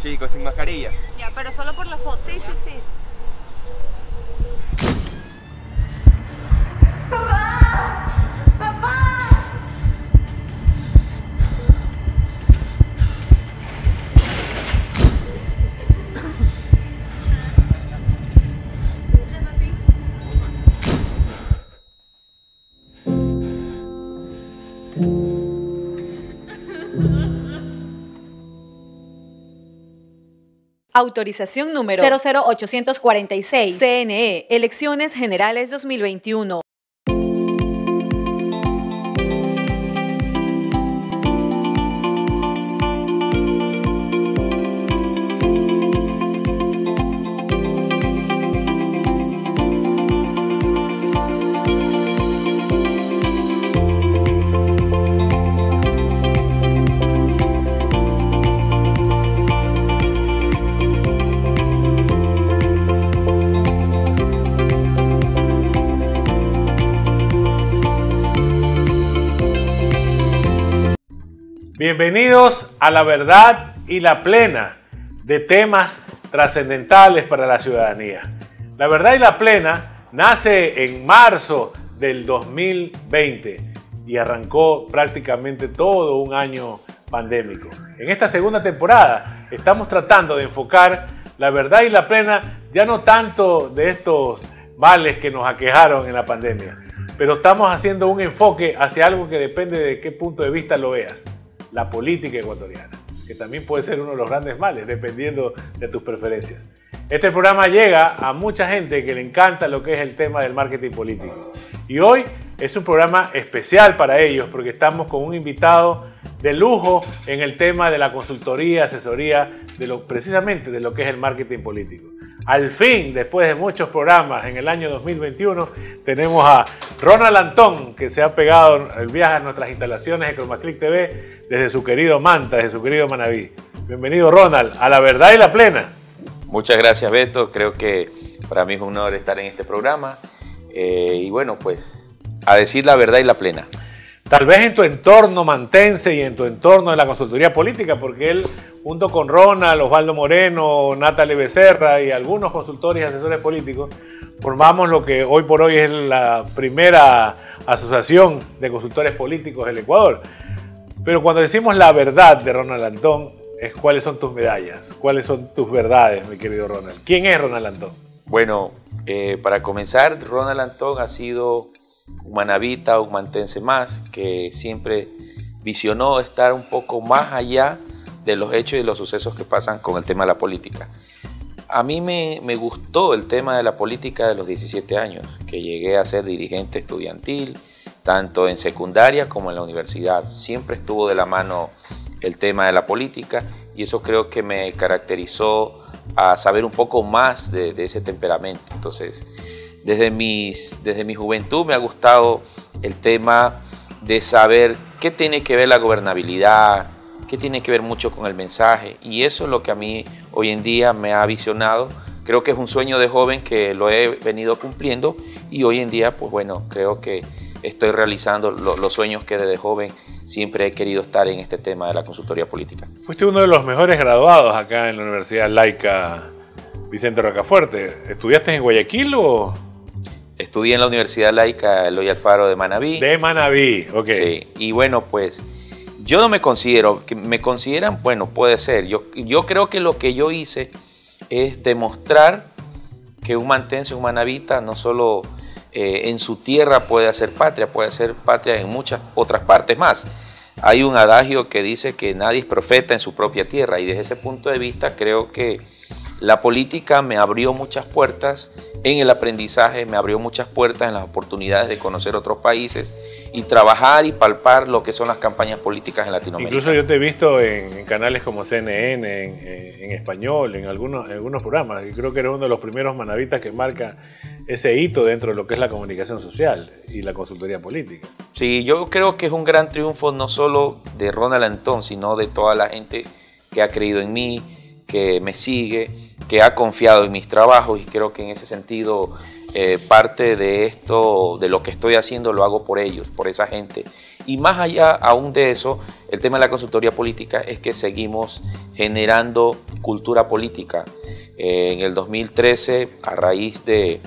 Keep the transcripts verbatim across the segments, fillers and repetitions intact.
Chicos, sin mascarilla. Ya, pero solo por la foto. Sí, ¿ya? sí, sí. Autorización número cero cero ochocientos cuarenta y seis. C N E, Elecciones Generales dos mil veintiuno. Bienvenidos a La Verdad y la Plena, de temas trascendentales para la ciudadanía. La Verdad y la Plena nace en marzo del dos mil veinte y arrancó prácticamente todo un año pandémico. En esta segunda temporada estamos tratando de enfocar La Verdad y la Plena ya no tanto de estos males que nos aquejaron en la pandemia, pero estamos haciendo un enfoque hacia algo que depende de qué punto de vista lo veas. La política ecuatoriana, que también puede ser uno de los grandes males, dependiendo de tus preferencias. Este programa llega a mucha gente que le encanta lo que es el tema del marketing político. Y hoy es un programa especial para ellos, porque estamos con un invitado de lujo en el tema de la consultoría, asesoría, de lo, precisamente de lo que es el marketing político. Al fin, después de muchos programas en el año dos mil veintiuno, tenemos a Ronald Antón, que se ha pegado el viaje a nuestras instalaciones de Chromaclick T V desde su querido Manta, desde su querido Manabí. Bienvenido, Ronald, a La Verdad y la Plena. Muchas gracias, Beto. Creo que para mí es un honor estar en este programa. Eh, y bueno, pues, a decir la verdad y la plena. Tal vez en tu entorno mantense y en tu entorno de la consultoría política, porque él, junto con Ronald, Osvaldo Moreno, Natalie Becerra y algunos consultores y asesores políticos, formamos lo que hoy por hoy es la primera asociación de consultores políticos del Ecuador. Pero cuando decimos la verdad de Ronald Antón, es cuáles son tus medallas, cuáles son tus verdades, mi querido Ronald. ¿Quién es Ronald Antón? Bueno, eh, para comenzar, Ronald Antón ha sido un manabita, un mantense más, que siempre visionó estar un poco más allá de los hechos y los sucesos que pasan con el tema de la política. A mí me, me gustó el tema de la política de los diecisiete años, que llegué a ser dirigente estudiantil, tanto en secundaria como en la universidad. Siempre estuvo de la mano el tema de la política y eso creo que me caracterizó a saber un poco más de, de ese temperamento. Entonces, desde, mis, desde mi juventud me ha gustado el tema de saber qué tiene que ver la gobernabilidad, qué tiene que ver mucho con el mensaje, y eso es lo que a mí hoy en día me ha visionado. Creo que es un sueño de joven que lo he venido cumpliendo y hoy en día, pues bueno, creo que estoy realizando lo, los sueños que desde joven siempre he querido estar en este tema de la consultoría política. Fuiste uno de los mejores graduados acá en la Universidad Laica Vicente Rocafuerte. ¿Estudiaste en Guayaquil o...? Estudié en la Universidad Laica Eloy Alfaro de Manabí. De Manabí, ok. Sí, y bueno, pues yo no me considero, que me consideran, bueno, puede ser. Yo, yo creo que lo que yo hice es demostrar que un mantense, un manabita, no solo eh, en su tierra puede hacer patria, puede hacer patria en muchas otras partes más. Hay un adagio que dice que nadie es profeta en su propia tierra, y desde ese punto de vista creo que la política me abrió muchas puertas en el aprendizaje, me abrió muchas puertas en las oportunidades de conocer otros países y trabajar y palpar lo que son las campañas políticas en Latinoamérica. Incluso yo te he visto en, en canales como C N N, en, en, en español, en algunos, en algunos programas, y creo que eres uno de los primeros manavitas que marca ese hito dentro de lo que es la comunicación social y la consultoría política. Sí, yo creo que es un gran triunfo no solo de Ronald Antón, sino de toda la gente que ha creído en mí, que me sigue, que ha confiado en mis trabajos, y creo que en ese sentido eh, parte de esto, de lo que estoy haciendo, lo hago por ellos, por esa gente. Y más allá aún de eso, el tema de la consultoría política es que seguimos generando cultura política. Eh, en el dos mil trece, a raíz de,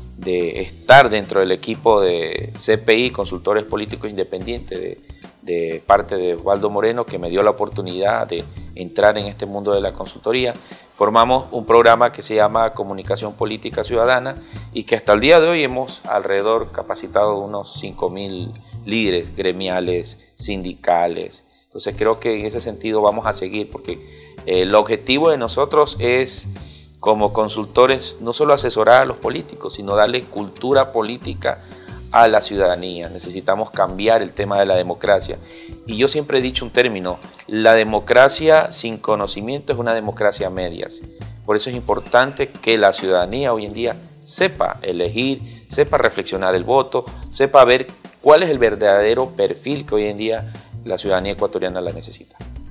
de estar dentro del equipo de C P I, Consultores Políticos Independientes, de, de parte de Osvaldo Moreno, que me dio la oportunidad de entrar en este mundo de la consultoría, formamos un programa que se llama Comunicación Política Ciudadana y que hasta el día de hoy hemos alrededor capacitado unos cinco mil líderes gremiales, sindicales. Entonces creo que en ese sentido vamos a seguir, porque eh, el objetivo de nosotros es, como consultores, no solo asesorar a los políticos, sino darle cultura política a la ciudadanía. Necesitamos cambiar el tema de la democracia. Y yo siempre he dicho un término: la democracia sin conocimiento es una democracia a medias. Por eso es importante que la ciudadanía hoy en día sepa elegir, sepa reflexionar el voto, sepa ver cuál es el verdadero perfil que hoy en día la ciudadanía ecuatoriana la necesita.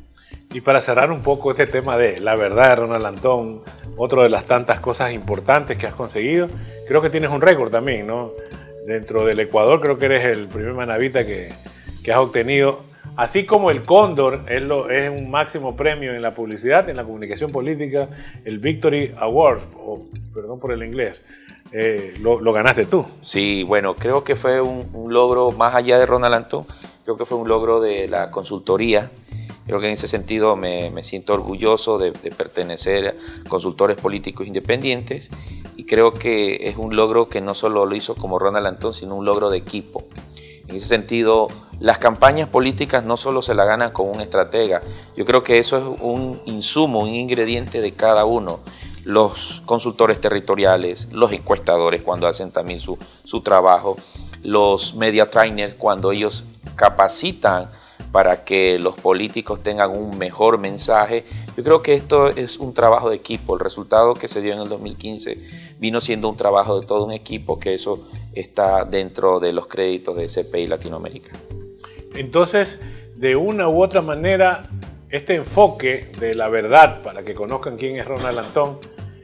Y para cerrar un poco este tema de la verdad, Ronald Antón, otro de las tantas cosas importantes que has conseguido, creo que tienes un récord también, ¿no? Dentro del Ecuador creo que eres el primer manabita que, que has obtenido, así como el Cóndor es, lo, es un máximo premio en la publicidad, en la comunicación política, el Victory Award, o perdón por el inglés, eh, lo, lo ganaste tú. Sí, bueno, creo que fue un, un logro más allá de Ronald Antón, creo que fue un logro de la consultoría. Creo que en ese sentido me, me siento orgulloso de, de pertenecer a Consultores Políticos Independientes, y creo que es un logro que no solo lo hizo como Ronald Antón, sino un logro de equipo. En ese sentido, las campañas políticas no solo se la ganan con un estratega, yo creo que eso es un insumo, un ingrediente de cada uno. Los consultores territoriales, los encuestadores cuando hacen también su, su trabajo, los media trainers cuando ellos capacitan para que los políticos tengan un mejor mensaje. Yo creo que esto es un trabajo de equipo. El resultado que se dio en el dos mil quince vino siendo un trabajo de todo un equipo, que eso está dentro de los créditos de C P I Latinoamérica. Entonces, de una u otra manera, este enfoque de la verdad, para que conozcan quién es Ronald Antón,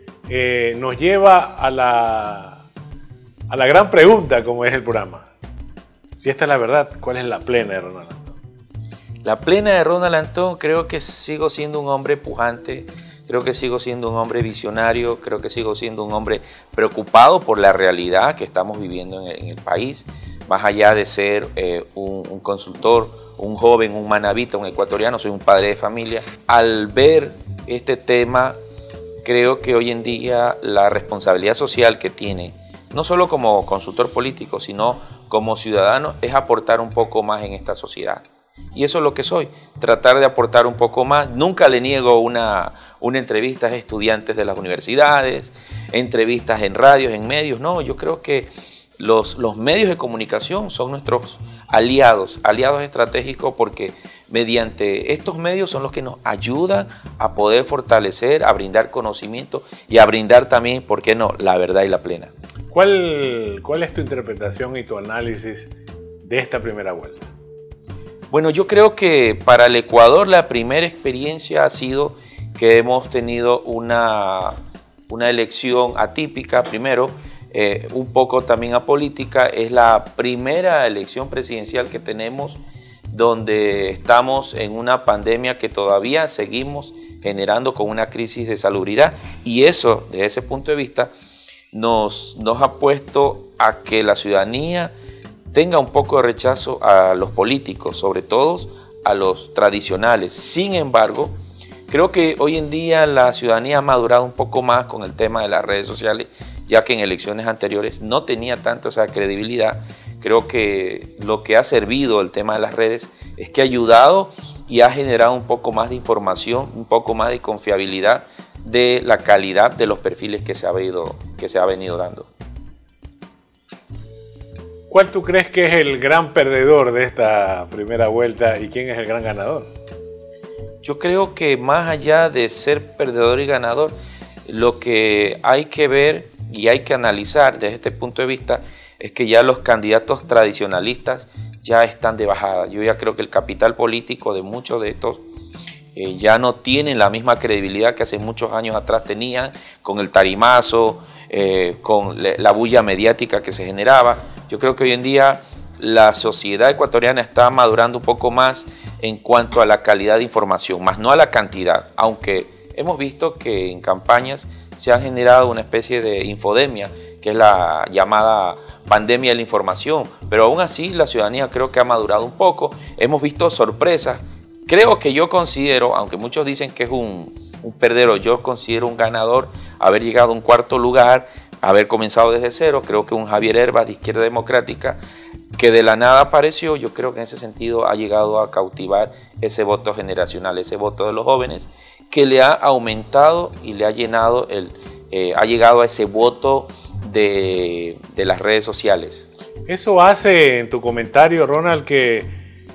eh, nos lleva a la, a la gran pregunta, como es el programa. Si esta es la verdad, ¿cuál es la plena de Ronald Antón? La plena de Ronald Antón, creo que sigo siendo un hombre pujante, creo que sigo siendo un hombre visionario, creo que sigo siendo un hombre preocupado por la realidad que estamos viviendo en el, en el país, más allá de ser eh, un, un consultor, un joven, un manabita, un ecuatoriano, soy un padre de familia. Al ver este tema, creo que hoy en día la responsabilidad social que tiene, no solo como consultor político, sino como ciudadano, es aportar un poco más en esta sociedad. Y eso es lo que soy, tratar de aportar un poco más. Nunca le niego una, una entrevista a estudiantes de las universidades, entrevistas en radios, en medios. No, yo creo que los, los medios de comunicación son nuestros aliados, aliados estratégicos, porque mediante estos medios son los que nos ayudan a poder fortalecer, a brindar conocimiento y a brindar también, ¿por qué no?, la verdad y la plena. ¿Cuál, cuál es tu interpretación y tu análisis de esta primera vuelta? Bueno, yo creo que para el Ecuador la primera experiencia ha sido que hemos tenido una, una elección atípica, primero, eh, un poco también apolítica. Es la primera elección presidencial que tenemos donde estamos en una pandemia que todavía seguimos generando con una crisis de salubridad, y eso, desde ese punto de vista, nos, nos ha puesto a que la ciudadanía tenga un poco de rechazo a los políticos, sobre todo a los tradicionales. Sin embargo, creo que hoy en día la ciudadanía ha madurado un poco más con el tema de las redes sociales, ya que en elecciones anteriores no tenía tanto esa credibilidad. Creo que lo que ha servido el tema de las redes es que ha ayudado y ha generado un poco más de información, un poco más de confiabilidad de la calidad de los perfiles que se ha venido, que se ha venido dando. ¿Cuál tú crees que es el gran perdedor de esta primera vuelta y quién es el gran ganador? Yo creo que más allá de ser perdedor y ganador, lo que hay que ver y hay que analizar desde este punto de vista es que ya los candidatos tradicionalistas ya están de bajada. Yo ya creo que el capital político de muchos de estos eh, ya no tienen la misma credibilidad que hace muchos años atrás tenían, con el tarimazo, eh, con la bulla mediática que se generaba. Yo creo que hoy en día la sociedad ecuatoriana está madurando un poco más en cuanto a la calidad de información, más no a la cantidad, aunque hemos visto que en campañas se han generado una especie de infodemia, que es la llamada pandemia de la información, pero aún así la ciudadanía creo que ha madurado un poco, hemos visto sorpresas. Creo que yo considero, aunque muchos dicen que es un, un perdedor, yo considero un ganador haber llegado a un cuarto lugar, haber comenzado desde cero. Creo que un Javier Herbas de Izquierda Democrática, que de la nada apareció, yo creo que en ese sentido ha llegado a cautivar ese voto generacional, ese voto de los jóvenes, que le ha aumentado y le ha llenado, el, eh, ha llegado a ese voto de, de las redes sociales. Eso hace, en tu comentario, Ronald, que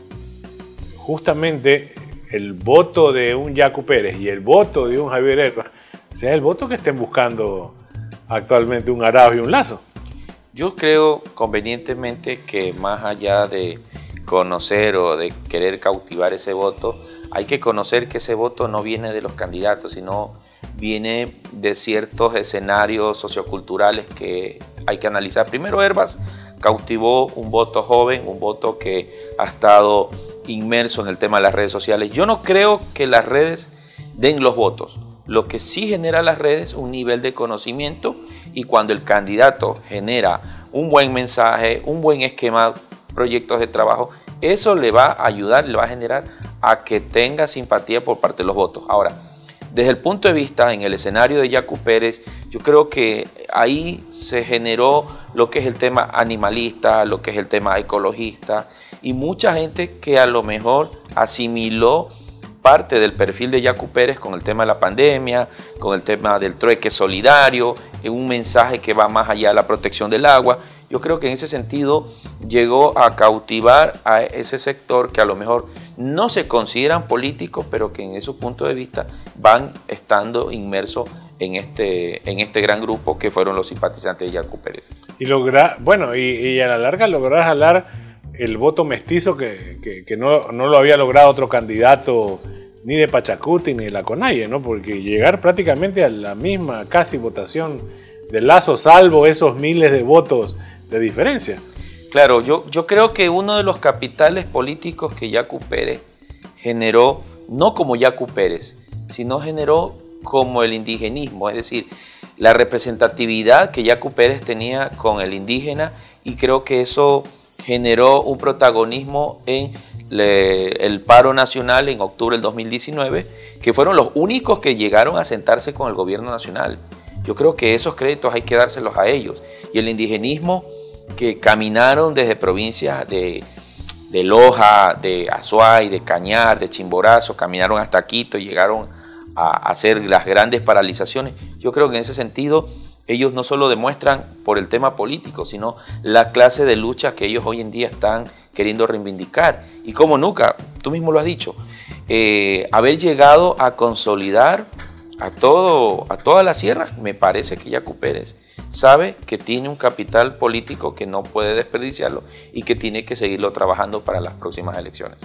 justamente el voto de un Yacu Pérez y el voto de un Javier Herbas sea el voto que estén buscando actualmente un Arauz y un Lasso. Yo creo convenientemente que más allá de conocer o de querer cautivar ese voto, hay que conocer que ese voto no viene de los candidatos, sino viene de ciertos escenarios socioculturales que hay que analizar. Primero, Herbas cautivó un voto joven, un voto que ha estado inmerso en el tema de las redes sociales. Yo no creo que las redes den los votos. Lo que sí genera las redes es un nivel de conocimiento, y cuando el candidato genera un buen mensaje, un buen esquema, proyectos de trabajo, eso le va a ayudar, le va a generar a que tenga simpatía por parte de los votos. Ahora, desde el punto de vista en el escenario de Yacu Pérez, yo creo que ahí se generó lo que es el tema animalista, lo que es el tema ecologista, y mucha gente que a lo mejor asimiló parte del perfil de Yacu Pérez con el tema de la pandemia, con el tema del trueque solidario, un mensaje que va más allá de la protección del agua. Yo creo que en ese sentido llegó a cautivar a ese sector que a lo mejor no se consideran políticos, pero que en su punto de vista van estando inmersos en este, en este gran grupo que fueron los simpatizantes de Yacu Pérez. Y logra, bueno, y, y a la larga lograr jalar el voto mestizo que, que, que no, no lo había logrado otro candidato ni de Pachacuti ni de la CONAIE, ¿no? Porque llegar prácticamente a la misma casi votación de Lasso, salvo esos miles de votos de diferencia. Claro, yo, yo creo que uno de los capitales políticos que Yacu Pérez generó, no como Yacu Pérez, sino generó como el indigenismo, es decir, la representatividad que Yacu Pérez tenía con el indígena, y creo que eso generó un protagonismo en le, el paro nacional en octubre del dos mil diecinueve, que fueron los únicos que llegaron a sentarse con el gobierno nacional. Yo creo que esos créditos hay que dárselos a ellos. Y el indigenismo, que caminaron desde provincias de, de Loja, de Azuay, de Cañar, de Chimborazo, caminaron hasta Quito y llegaron a hacer las grandes paralizaciones. Yo creo que en ese sentido ellos no solo demuestran por el tema político, sino la clase de lucha que ellos hoy en día están queriendo reivindicar. Y como nunca, tú mismo lo has dicho, eh, haber llegado a consolidar a, todo, a toda la sierra, me parece que Yacu Pérez sabe que tiene un capital político que no puede desperdiciarlo y que tiene que seguirlo trabajando para las próximas elecciones.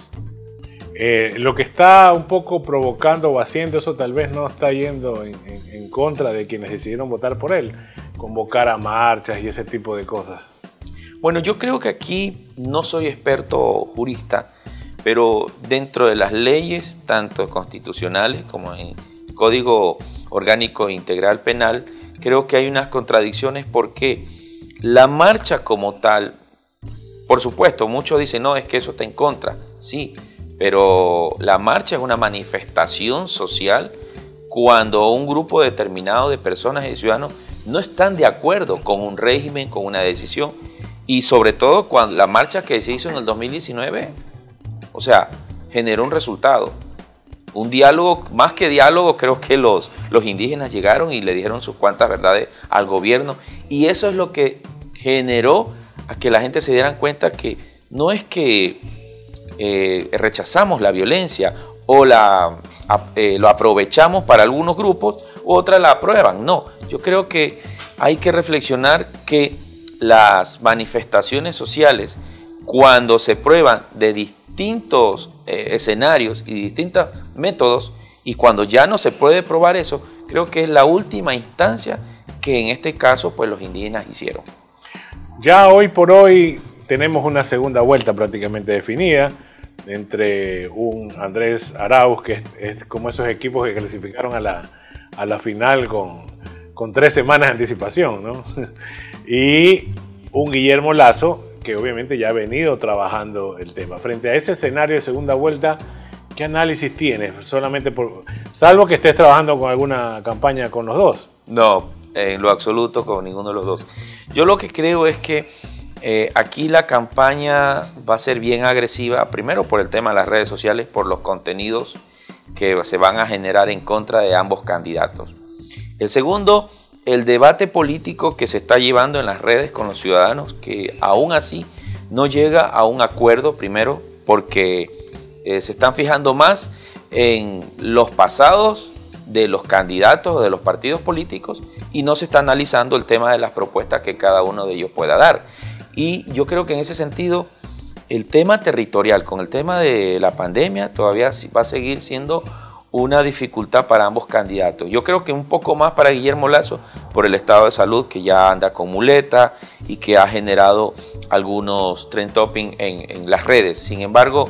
Eh, lo que está un poco provocando o haciendo eso tal vez no está yendo en, en, en contra de quienes decidieron votar por él, convocar a marchas y ese tipo de cosas. Bueno, yo creo que aquí no soy experto jurista, pero dentro de las leyes, tanto constitucionales como en el Código Orgánico Integral Penal, creo que hay unas contradicciones, porque la marcha como tal, por supuesto, muchos dicen, no, es que eso está en contra, sí, pero la marcha es una manifestación social cuando un grupo determinado de personas y ciudadanos no están de acuerdo con un régimen, con una decisión, y sobre todo cuando la marcha que se hizo en el dos mil diecinueve, o sea, generó un resultado. Un diálogo, más que diálogo, creo que los, los indígenas llegaron y le dijeron sus cuantas verdades al gobierno, y eso es lo que generó a que la gente se diera cuenta que no es que eh, rechazamos la violencia o la, eh, lo aprovechamos para algunos grupos, u otras la aprueban. No, yo creo que hay que reflexionar que las manifestaciones sociales, cuando se prueban de distintos eh, escenarios y distintos métodos, y cuando ya no se puede probar eso, creo que es la última instancia que en este caso pues los indígenas hicieron. Ya hoy por hoy tenemos una segunda vuelta prácticamente definida. entre un Andrés Arauz, que es, es como esos equipos que clasificaron a la, a la final con, con tres semanas de anticipación, ¿no? Y un Guillermo Lasso, que obviamente ya ha venido trabajando el tema. Frente a ese escenario de segunda vuelta, ¿qué análisis tienes? Solamente por, salvo que estés trabajando con alguna campaña con los dos. No, en lo absoluto con ninguno de los dos. Yo lo que creo es que eh, aquí la campaña va a ser bien agresiva, primero por el tema de las redes sociales, por los contenidos que se van a generar en contra de ambos candidatos. El segundo, el debate político que se está llevando en las redes con los ciudadanos, que aún así no llega a un acuerdo, primero porque eh, se están fijando más en los pasados de los candidatos o de los partidos políticos y no se está analizando el tema de las propuestas que cada uno de ellos pueda dar. Y yo creo que en ese sentido el tema territorial con el tema de la pandemia todavía va a seguir siendo una dificultad para ambos candidatos. Yo creo que un poco más para Guillermo Lasso por el estado de salud, que ya anda con muleta y que ha generado algunos trend topping en, en las redes. Sin embargo,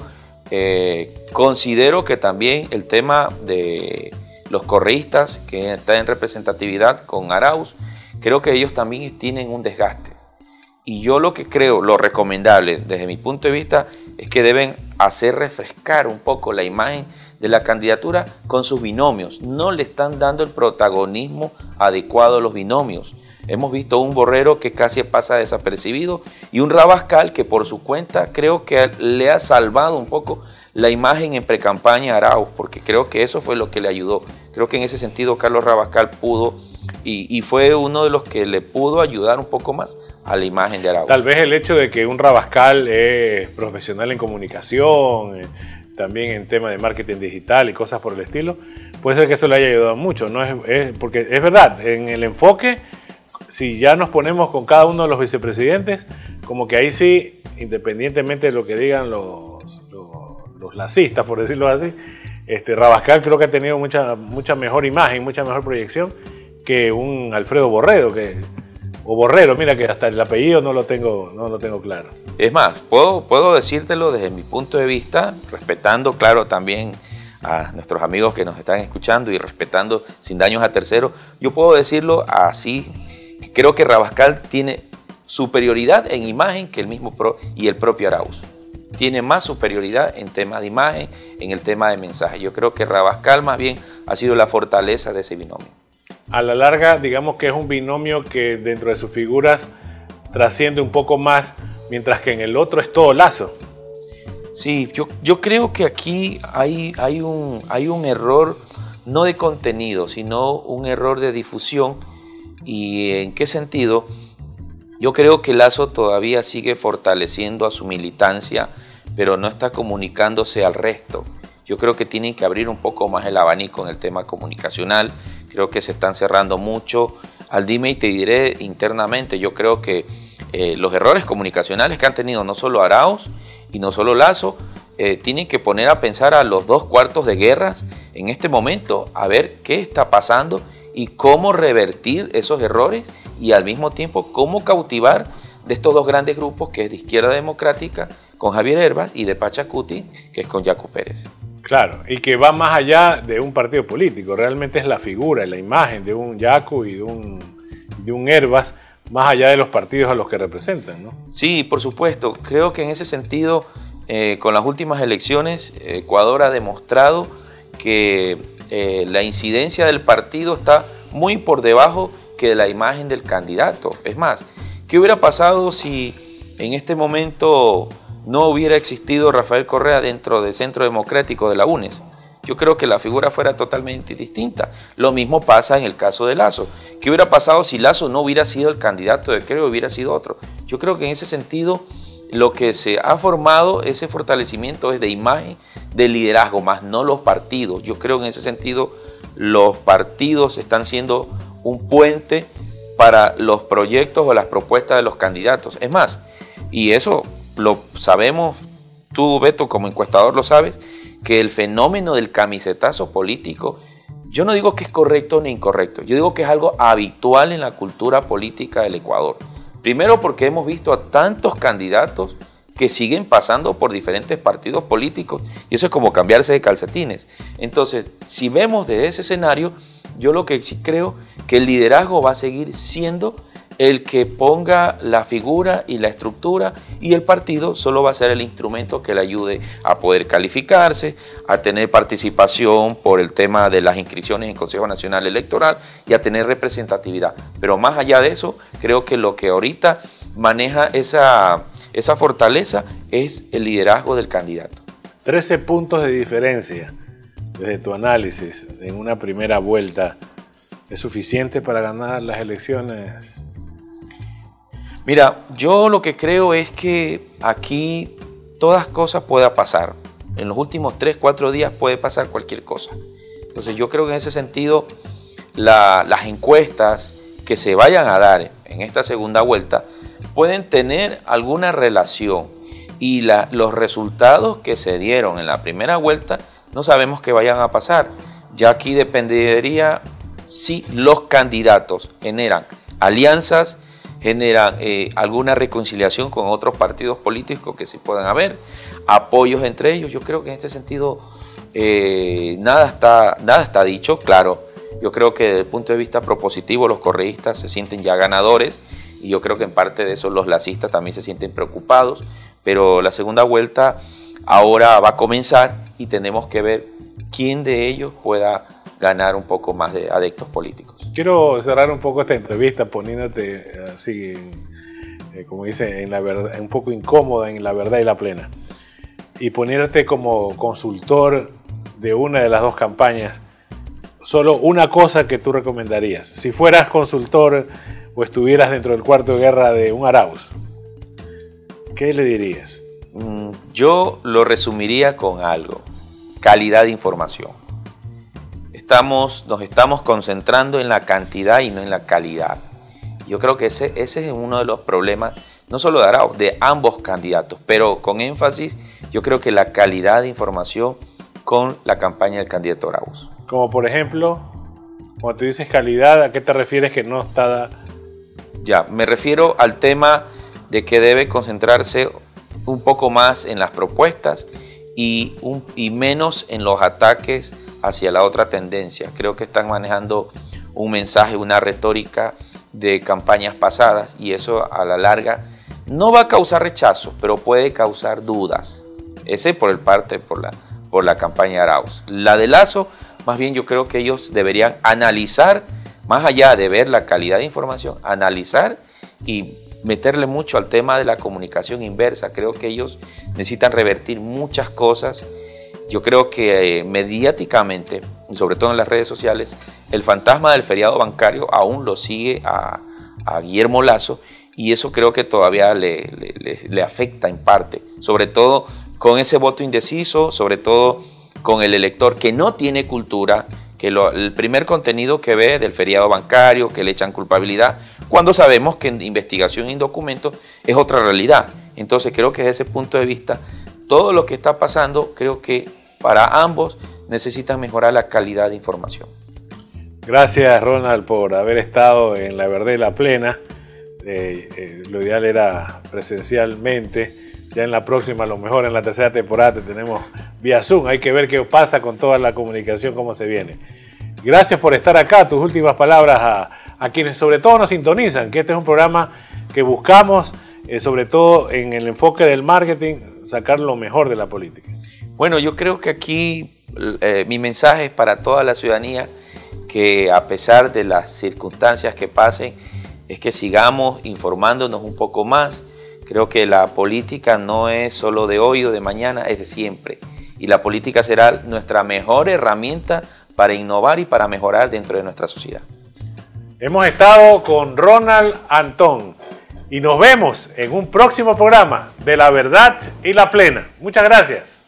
eh, considero que también el tema de los correístas, que está en representatividad con Arauz, creo que ellos también tienen un desgaste. Y yo lo que creo, lo recomendable desde mi punto de vista, es que deben hacer refrescar un poco la imagen de la candidatura con sus binomios. No le están dando el protagonismo adecuado a los binomios. Hemos visto un Borrero que casi pasa desapercibido y un Rabascal que por su cuenta creo que le ha salvado un poco la imagen en precampaña a Arauz, porque creo que eso fue lo que le ayudó. Creo que en ese sentido Carlos Rabascal pudo y, y fue uno de los que le pudo ayudar un poco más a la imagen de Arauz. Tal vez el hecho de que un Rabascal es profesional en comunicación, eh, también en temas de marketing digital y cosas por el estilo, puede ser que eso le haya ayudado mucho, ¿no? Es, es, porque es verdad, en el enfoque, si ya nos ponemos con cada uno de los vicepresidentes, como que ahí sí, independientemente de lo que digan los, los, los lacistas, por decirlo así, este, Rabascal creo que ha tenido mucha, mucha mejor imagen, mucha mejor proyección que un Alfredo Borrero, que, o Borrero, mira que hasta el apellido no lo tengo, no lo tengo claro. Es más, puedo, puedo decírtelo desde mi punto de vista, respetando, claro, también a nuestros amigos que nos están escuchando y respetando sin daños a terceros. Yo puedo decirlo así, creo que Rabascal tiene superioridad en imagen que el mismo pro y el propio Arauz. Tiene más superioridad en temas de imagen, en el tema de mensaje. Yo creo que Rabascal más bien ha sido la fortaleza de ese binomio. A la larga, digamos que es un binomio que dentro de sus figuras trasciende un poco más, mientras que en el otro es todo Lasso. Sí, yo, yo creo que aquí hay, hay, un, hay un error, no de contenido, sino un error de difusión. ¿Y en qué sentido? Yo creo que Lasso todavía sigue fortaleciendo a su militancia, pero no está comunicándose al resto. Yo creo que tienen que abrir un poco más el abanico en el tema comunicacional. Creo que se están cerrando mucho al dime y te diré internamente. Yo creo que eh, los errores comunicacionales que han tenido no solo Arauz y no solo Lasso, eh, tienen que poner a pensar a los dos cuartos de guerras en este momento, a ver qué está pasando y cómo revertir esos errores y al mismo tiempo cómo cautivar de estos dos grandes grupos, que es de Izquierda Democrática con Javier Herbas y de Pachacuti, que es con Yacu Pérez. Claro, y que va más allá de un partido político, realmente es la figura, la imagen de un Yacu y de un, de un Herbas, más allá de los partidos a los que representan, ¿no? Sí, por supuesto. Creo que en ese sentido, eh, con las últimas elecciones, Ecuador ha demostrado que eh, la incidencia del partido está muy por debajo que de la imagen del candidato. Es más, ¿qué hubiera pasado si en este momento no hubiera existido Rafael Correa dentro del Centro Democrático de la U N E S? Yo creo que la figura fuera totalmente distinta. Lo mismo pasa en el caso de Lasso. ¿Qué hubiera pasado si Lasso no hubiera sido el candidato de Creo, hubiera sido otro? Yo creo que en ese sentido lo que se ha formado, ese fortalecimiento es de imagen, de liderazgo, más no los partidos. Yo creo que en ese sentido los partidos están siendo un puente para los proyectos o las propuestas de los candidatos. Es más, y eso lo sabemos, tú Beto como encuestador lo sabes, que el fenómeno del camisetazo político, yo no digo que es correcto ni incorrecto, yo digo que es algo habitual en la cultura política del Ecuador. Primero porque hemos visto a tantos candidatos que siguen pasando por diferentes partidos políticos, y eso es como cambiarse de calcetines. Entonces, si vemos de ese escenario, yo lo que sí creo que el liderazgo va a seguir siendo el que ponga la figura y la estructura, y el partido solo va a ser el instrumento que le ayude a poder calificarse, a tener participación por el tema de las inscripciones en Consejo Nacional Electoral y a tener representatividad. Pero más allá de eso, creo que lo que ahorita maneja esa, esa fortaleza es el liderazgo del candidato. trece puntos de diferencia desde tu análisis en una primera vuelta, ¿es suficiente para ganar las elecciones? Mira, yo lo que creo es que aquí todas cosas puedan pasar. En los últimos tres, cuatro días puede pasar cualquier cosa. Entonces yo creo que en ese sentido la, las encuestas que se vayan a dar en esta segunda vuelta pueden tener alguna relación, y la, los resultados que se dieron en la primera vuelta no sabemos qué vayan a pasar. Ya aquí dependería si los candidatos generan alianzas, generan eh, alguna reconciliación con otros partidos políticos que sí puedan haber, apoyos entre ellos. Yo creo que en este sentido eh, nada, está, nada está dicho. Claro, yo creo que desde el punto de vista propositivo los correístas se sienten ya ganadores, y yo creo que en parte de eso los lacistas también se sienten preocupados, pero la segunda vuelta ahora va a comenzar y tenemos que ver quién de ellos pueda ganar un poco más de adeptos políticos. Quiero cerrar un poco esta entrevista poniéndote así, eh, como dice, en la verdad, un poco incómoda en La Verdad y la Plena, y ponerte como consultor de una de las dos campañas. Solo una cosa que tú recomendarías, si fueras consultor o estuvieras dentro del cuarto de guerra de un Arauz, ¿qué le dirías? Mm, yo lo resumiría con algo: calidad de información. Estamos, nos estamos concentrando en la cantidad y no en la calidad. Yo creo que ese, ese es uno de los problemas, no solo de Arauz, de ambos candidatos, pero con énfasis, yo creo que la calidad de información con la campaña del candidato Arauz. Como por ejemplo, cuando tú dices calidad, ¿a qué te refieres que no está? Ya, me refiero al tema de que debe concentrarse un poco más en las propuestas y, un, y menos en los ataques hacia la otra tendencia. Creo que están manejando un mensaje, una retórica de campañas pasadas, y eso a la larga no va a causar rechazo, pero puede causar dudas. Ese por el parte, por la, por la campaña de Arauz. La de Lasso, más bien yo creo que ellos deberían analizar, más allá de ver la calidad de información, analizar y meterle mucho al tema de la comunicación inversa. Creo que ellos necesitan revertir muchas cosas. Yo creo que eh, mediáticamente, sobre todo en las redes sociales, el fantasma del feriado bancario aún lo sigue a, a Guillermo Lasso, y eso creo que todavía le, le, le, le afecta en parte, sobre todo con ese voto indeciso, sobre todo con el elector que no tiene cultura, que lo, el primer contenido que ve del feriado bancario, que le echan culpabilidad, cuando sabemos que en investigación y en documentos es otra realidad. Entonces creo que desde ese punto de vista, todo lo que está pasando, creo que para ambos necesitan mejorar la calidad de información. Gracias, Ronald, por haber estado en La Verdad y la Plena. Eh, eh, lo ideal era presencialmente. Ya en la próxima, a lo mejor en la tercera temporada, te tenemos vía Zoom. Hay que ver qué pasa con toda la comunicación, cómo se viene. Gracias por estar acá. Tus últimas palabras a, a quienes sobre todo nos sintonizan, que este es un programa que buscamos, eh, sobre todo en el enfoque del marketing, sacar lo mejor de la política. Bueno, yo creo que aquí eh, mi mensaje es para toda la ciudadanía, que a pesar de las circunstancias que pasen, es que sigamos informándonos un poco más. Creo que la política no es solo de hoy o de mañana, es de siempre. Y la política será nuestra mejor herramienta para innovar y para mejorar dentro de nuestra sociedad. Hemos estado con Ronald Antón y nos vemos en un próximo programa de La Verdad y la Plena. Muchas gracias.